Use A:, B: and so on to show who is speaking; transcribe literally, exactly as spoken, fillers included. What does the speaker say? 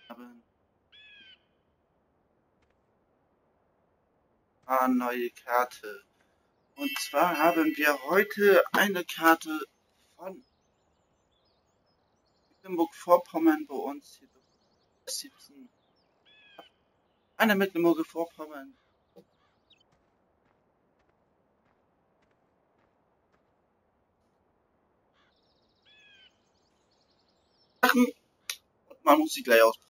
A: haben eine neue Karte. Und zwar haben wir heute eine Karte von Mecklenburg-Vorpommern bei uns hier siebzehn. Eine Mecklenburg-Vorpommern. Man muss sie gleich aus.